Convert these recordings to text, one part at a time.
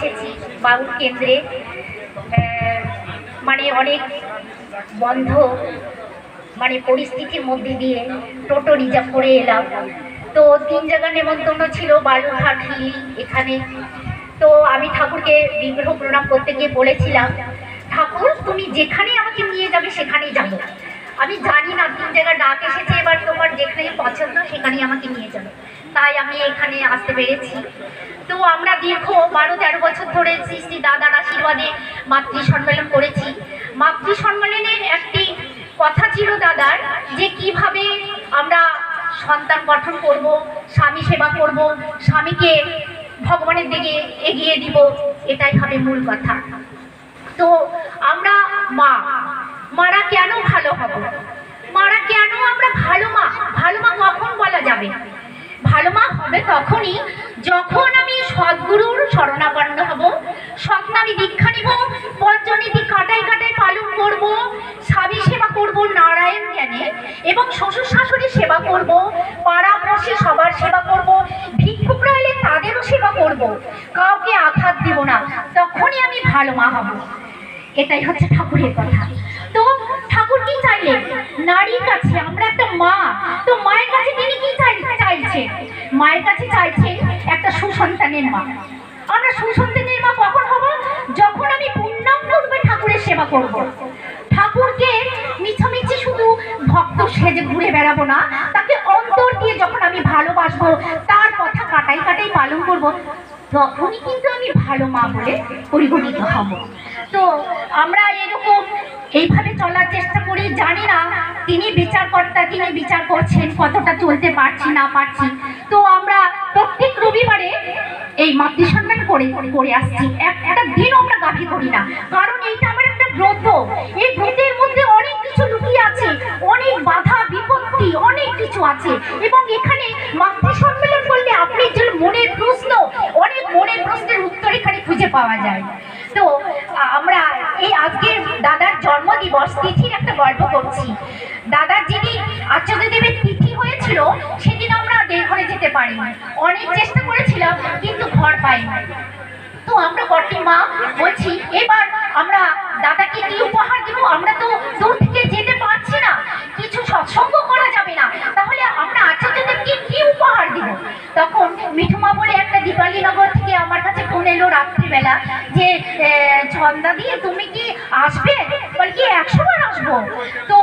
এসেছি বাউল কেন্দ্রে, মানে অনেক বন্ধ মানে পরিস্থিতির মধ্যে দিয়ে টোটো রিজার্ভ করে এলাম। তো 3 জায়গা নেমন্তন্ন ছিল, বালুরঘাট, হিলি, এখানে। তো আমি ঠাকুরকে বিগ্রহ প্রণাম করতে গিয়ে বলেছিলাম, ঠাকুর তুমি যেখানে আমাকে নিয়ে যাবে সেখানেই যাবো। আমি জানি না 3 জায়গায় ডাক এসেছে, এবার তোমার যেখানে পছন্দ সেখানেই আমাকে নিয়ে যাবে। তাই আমি এখানে আসতে পেরেছি। তো আমরা দীর্ঘ 12-13 বছর ধরে শ্রী শ্রী দাদার আশীর্বাদে মাতৃ সম্মেলন করেছি। মাতৃ সম্মেলনের একটি কথা ছিল দাদার, যে কিভাবে আমরা সন্তান গঠন করব, স্বামী সেবা করব, স্বামীকে ভগবানের দিকে এগিয়ে দিব, এটাই হবে মূল কথা। তো আমরা মারা কেন ভালো হব, মারা কেন আমরা ভালো মা কখন বলা যাবে? ভালো মা হবে তখনই যখন আমি সদ্গুরুর শরণাপন্ন হব, সৎনামী দীক্ষা নিব, পঞ্চনীতি কাটাই পালন করব, স্বামী সেবা করব নারায়ণ জ্ঞানে, এবং শ্বশুর শাশুড়ি সেবা করব, পাড়াপড়শি সবার সেবা করব, ভিক্ষুকরা এলে তাদেরও সেবা করব, কাউকে আঘাত দিব না, তখনই আমি ভালো মা হব। এটাই হচ্ছে ঠাকুরের কথা। তো ঠাকুর কি চাইলেন? নারীর কাছে আমরা একটা মা, তো মায়ের কাছে তিনি কি চাইছে? মায়ের কাছে চাইছে একটা সুসন্তানের মা। আমরা সুসন্তানের মা কখন হব? যখন আমি পূর্ণাঙ্গরূপে ঠাকুরের সেবা করব। ঠাকুরকে মিছামিছি শুধু ভক্ত সেজে ঘুরে বেড়াবো না, তাকে অন্তর দিয়ে যখন আমি ভালোবাসবো, তার কথা কাটাই পালন করব, তখনই কিন্তু আমি ভালো মা বলে পরিগণিত হব। তো আমরা এরকম এইভাবে চলার চেষ্টা করি। জানি না তিনি বিচারকর্তা, তিনি বিচার করছেন কতটা চলতে পারছি না পারছি। তো আমরা প্রত্যেক রবিবারে এই মাতৃ সম্মান করে আসছি, একটা দিন আমরা গাফি করি না, কারণ এইটা আমার একটা ব্রত। এই ব্রতের মধ্যে অনেক কিছু লুকিয়ে আছে, অনেক বাধা বিপত্তি, অনেক কিছু আছে, এবং এখানে মাতৃ সম্মেলন করলে আপনি যে মনের প্রশ্ন, অনেক মনের প্রশ্নের উত্তর এখানে খুঁজে পাওয়া যায়। তো আমরা এই আজকে দাদার জন্মদিবস তিথির একটা গল্প করছি। দাদার যেদিন আচার্যদেবের তিথি হয়েছিল সেদিন আমরা দেওঘরে যেতে পারিনি, অনেক চেষ্টা করেছিলাম কিন্তু ঘর পাইনি। তো আমরা বর্তী মা বলছি, এবার আমরা দাদাকে কি উপহার দেবো? আমরা তো দূর থেকে যেতে পারছি না, কিছু সৎসঙ্গ করা যাবে না, তাহলে আমরা আচার্যদেবকে কি উপহার দিব? তখন মিঠুমা বলে একটা দীপালীনগর থেকে আমার কাছে ফোন এলো রাত্রিবেলা, যে ছন্দা দিয়ে তুমি কি আসবে? বলকি 100 বার আসবো। তো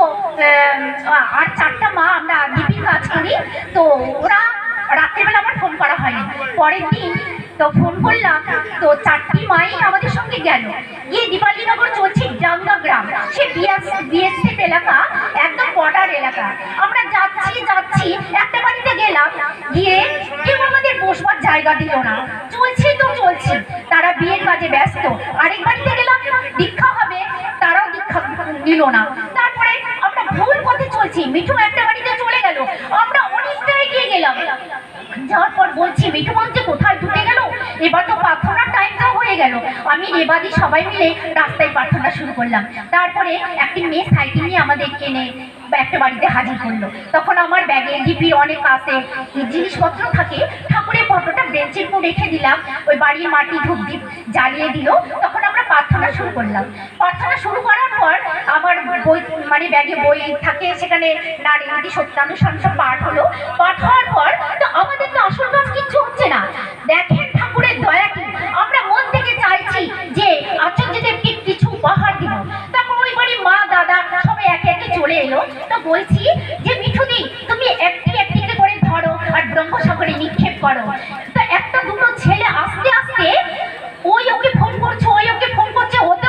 আর 4টা মা আমরা দীপির কাজ করি, তো ওরা রাত্রিবেলা আমার ফোন করা হয়নি। পরের দিন তো ফোন করলাম, তো 4টি মাই আমাদের সঙ্গে গেল, গিয়ে দীপালীনগর চলছে ডাঙ্গা গ্রাম, সে বিএসএফ এলাকা, একদম বর্ডার এলাকা। আমরা যাচ্ছি একটা বাড়িতে গেলাম, গিয়ে কেউ আমাদের বসবার জায়গা দিল না, চলছে তারা বিয়ের কাজে ব্যস্ত। আরেক বাড়িতে গেলাম, দীক্ষা হবে, তারাও দীক্ষা নিল না। তারপরে আমরা ভুল পথে চলছি, মিঠু একটা বাড়িতে চলে গেল, আমরা অনেকটা এগিয়ে গেলাম, যাওয়ার পর বলছি মিঠু বলছে কোথায় ঢুকে গেল, এবার তো প্রার্থনার টাইমটাও হয়ে গেল। আমি রেবাদি সবাই মিলে রাস্তায় প্রার্থনা শুরু করলাম। তারপরে একটি মেয়ে সাইকেল নিয়ে আমাদেরকে এনে একটা বাড়িতে হাজির করলো। তখন আমার ব্যাগে ডিপির অনেক কাছে জিনিসপত্র থাকে, ঠাকুরের ফটোটা বেঞ্চের উপর রেখে দিলাম, ওই বাড়ির মাটি ধূপ দ্বীপ জ্বালিয়ে দিল। তখন আমরা প্রার্থনা শুরু করলাম। প্রার্থনা শুরু করার পর আমার বই, মানে ব্যাগে বই থাকে, সেখানে নারীবাদী সত্যানুসংস পাঠ হলো। পাঠ হওয়ার পর তো আমাদের তো আসল কাজ কিচ্ছু হচ্ছে না। দেখেন ঠাকুরের দয়া কি, আমরা মন থেকে চাইছি যে আচার্যদেবকে কিছু উপহার দিব। তারপর ওই বাড়ির মা দাদা সবাই একে একে চলে এলো। তো বলছি যে মিঠুদি তুমি একটি করে ধরো আর ব্রহ্মসাগরে নিক্ষেপ করো। তো একটা দুটো ছেলে আস্তে আস্তে ওকে ফোন করছে, ওকে ফোন করছে, হতে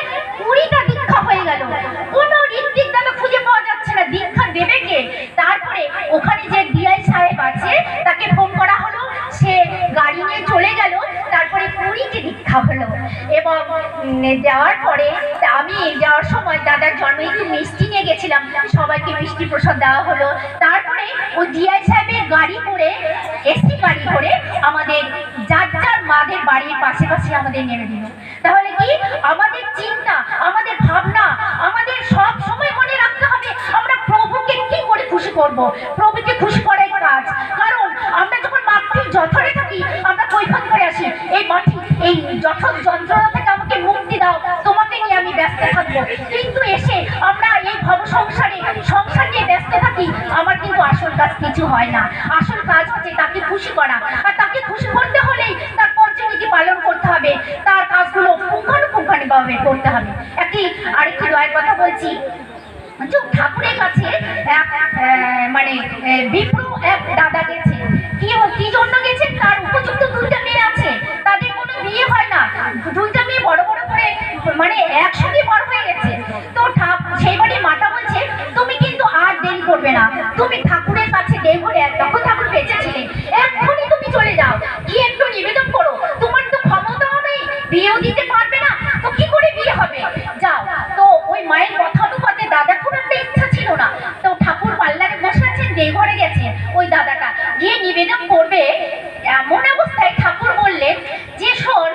20টা দীক্ষা হয়ে গেল। কোনো ঋত্বিক দাদা খুঁজে পাওয়া যাচ্ছে না, দীক্ষা দেবে কে? তারপরে ওখানে যে ডিআই সাহেব আছে তাকে ফোন করা হলো, সে গাড়ি নিয়ে চলে গেল। তারপরে 20টি দীক্ষা হলো। এবং যাওয়ার পরে আমি যাওয়ার সময় দাদার জন্মদিনে মিষ্টি নিয়ে গেছিলাম, সবাইকে মিষ্টি প্রসাদ দেওয়া হলো। তারপরে ওই ডিআই সাহেবের গাড়ি করে, এসি গাড়ি করে আমাদের যার মাদের বাড়ির পাশে আমাদের নেমে দিল। তাহলে কি আমাদের চিন্তা, আমাদের ভাবনা, আমাদের সব সময় মনে রাখতে হবে আমরা প্রভুকে কি করে খুশি করব। প্রভুকে খুশি করাই কাজ। কারণ আমরা যখন মাতৃ যথরে থাকি, আমরা কৈফত করে আসি, এই মাটি এই জঠর যন্ত্রণা থেকে আমাকে মুক্তি দাও, তোমাকে নিয়ে আমি ব্যস্ত থাকবো। কিন্তু এসে আমরা এই ভব সংসার নিয়ে ব্যস্ত থাকি, আমার কিন্তু আসল কাজ কিছু হয় না। আসল কাজ হচ্ছে তাকে খুশি করা, আর তাকে খুশি করতে হলেই তার পঞ্চনীতি পালন করতে হবে, তার কাজগুলো পুঙ্খানুপুঙ্খানুভাবে করতে হবে। আরেকটি দয়ের কথা বলছি। ঠাকুরের কাছে মানে বিপ্র এক দাদা গেছে। কি জন্য গেছেন? তার উপযুক্ত দুইটা মেয়ে আছে, তাদের কোনো বিয়ে হয় না। দুইটা মেয়ে বড় বড় করে মানে একসঙ্গে বড় হয়ে গেছে। তো সেই বাড়ির মাতা বলছে, তুমি কিন্তু আর দেরি করবে না, তুমি ঠাকুরের কাছে দেবরে, তখন ঠাকুর বেঁচে ছিলেন, এখনই তুমি চলে যাও, গিয়ে একটু নিবেদন করো। তোমার তো ক্ষমতাও নেই, বিয়েও দিতে পারবে না, তো কি করে বিয়ে হবে? যাও। তো ওই মায়ের কথা অনুপাতে দাদা খুব একটা ইচ্ছা ছিল না, তো ঠাকুর পাল্লারে বসে আছেন, দেবঘরে গেছেন ওই দাদাটা, গিয়ে নিবেদন করবে। এমন অবস্থায় ঠাকুর বললেন যে, শোন,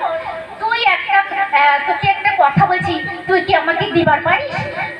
তোকে একটা কথা বলছি, তুই কি আমাকে দিবার পারিস?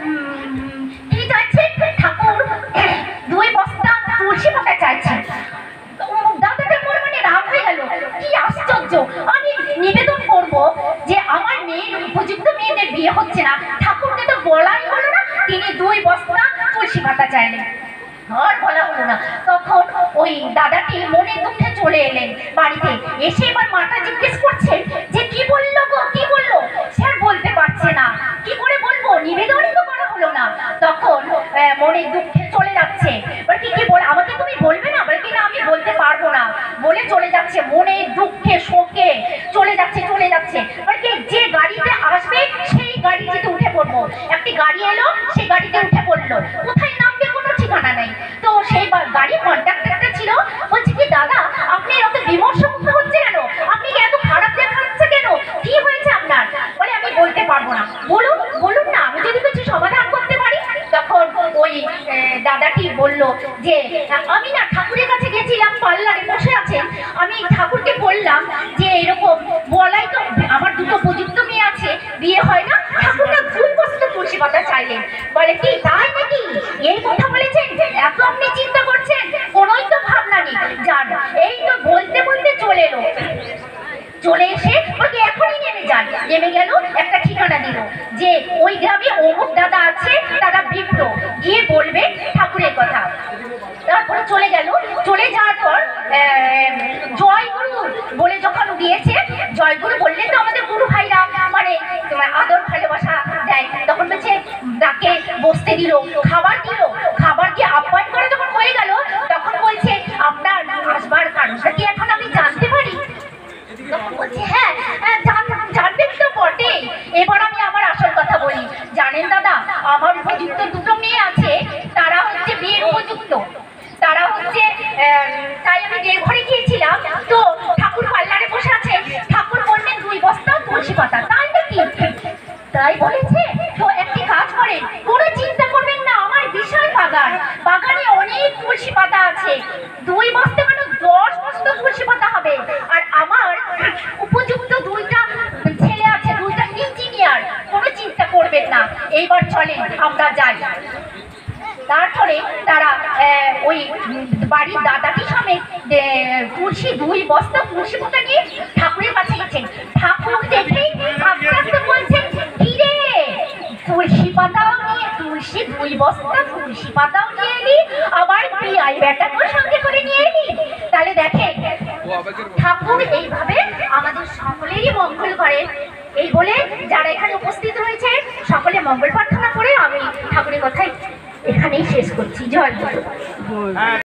কি চাইছে ঠাকুর? 2 বস্তা তুলসী পাতা চাইছে। দাদাটা মনে রাগ হয়ে গেল, কি আশ্চর্য, আমি নিবেদন করব যে আমার উপযুক্ত মেয়েদের বিয়ে হচ্ছে না, ঠাকুরকে তো বলাই হলো না, তিনি 2 বস্তা তুলসী পাতা চাইলেন, আর বলা হলো না। তখন ওই দাদাটি মনে দুঃখে চলে এলেন বাড়িতে। এসে এবার মাতা জিজ্ঞেস করছেন যে, কি বললো গো, কি বললো? সে আর বলতে পারছে না, কি করে বলবো, নিবেদনই তো করা হলো না। তখন মনে দুঃখে চলে যাচ্ছে, কি বল, আমাকে তুমি বলবে না? বলে কি না, আমি বলতে পারবো না বলে চলে যাচ্ছে, মনে দুঃখে শোকে চলে যাচ্ছে। যে গাড়িতে আসবে সেই গাড়িতে উঠে পড়বো। একটি গাড়ি এলো, সেই গাড়িতে উঠে পড়লো, কোথায় নামবে কোনো ঠিকানা নেই। তো সেই গাড়ির কন্ডাক্টরটা ছিল, বলছে কি, দাদা আপনি এত বিমর্ষ মুখ হচ্ছে কেন? আপনি এত খারাপ দেখাচ্ছে কেন? কি হয়েছে আপনার? বলে আমি বলতে পারবো না। বলুন না, আমি যদি কিছু সমাধান করতে পারি। তখন ওই দাদাটি বলল যে, আমি না ঠাকুরের কাছে গেছিলাম, পাল্লারে বসে আছেন, আমি ঠাকুরকে বললাম যে এরকম বলাই তো আমার 2 উপযুক্ত মেয়ে আছে, বিয়ে হয় না, ঠাকুর না 2 বস্তা তুলসী পাতা চাইলেন। বলে কি, তাই নাকি? এই কথা বলেছেন, এত আপনি চিন্তা করছেন, কোনোই তো ভাবনা নেই। যান, এই তো বলতে বলতে চলে এলো, চলে এসে ওকে এখনই নেমে যান। নেমে গেল, একটা ঠিকানা দিল যে ওই গ্রামে অমুক দাদা আছে, তারা বিপ্র, গিয়ে বলবে ঠাকুরের কথা। তারপরে চলে গেল। চলে যাওয়ার পর জয়গুরু বলে যখন দিয়েছে, জয়গুরু বললেন তো আমাদের গুরু ভাইরা মানে আদর ভালোবাসা দেয়, তখন বলছে তাকে বসতে দিল, খাবার দিয়ে আপ্যায়ন করে যখন হয়ে গেল, তখন বলছে, আপনার আসবার কারণটা কি এখন আমি জানতে পারি? তখন বলছে, হ্যাঁ জানবেন তো বটে। এবার আমি আমার আসল কথা বলি। জানেন দাদা, আমার উপযুক্ত 2টো মেয়ে আছে, তারা হচ্ছে বিয়ের উপযুক্ত, তারা হচ্ছে, তাই আমি দেবঘরে গিয়েছিলাম, তো ঠাকুর পাল্লারে বসে আছে, ঠাকুর বললেন 2 বস্তা তুলসী পাতা। তাই নাকি? তাই বলেছে। তো একটি কাজ করেন, কোনো চিন্তা করবেন না, আমার বিশাল বাগানে অনেক তুলসী পাতা আছে, 2 বস্তা মানে 10 বস্তা তুলসী পাতা হবে। আর আমার উপযুক্ত 2টা ছেলে আছে, 2টা ইঞ্জিনিয়ার, কোনো চিন্তা করবেন না। এইবার চলেন আমরা যাই। তারপরে তারা ওই বাড়ির দাদাকে সমেত 2 বস্তা তুলসী পাতা নিয়ে ঠাকুরের কাছে গেছেন। ঠাকুর দেখে আস্তে আস্তে বলছেন, কি রে, তুলসী পাতাও নিয়ে, 2 বস্তা তুলসী পাতাও নিয়ে এলি, আবার বিয়াই বেটাকেও সঙ্গে করে নিয়ে এলি। তাহলে দেখেন, ঠাকুর এইভাবে আমাদের সকলেরই মঙ্গল করেন। এই বলে যারা এখানে উপস্থিত রয়েছে সকলে মঙ্গল প্রার্থনা করে আমি ঠাকুরের কথাই এখানেই শেষ করছি। জয় গুরু।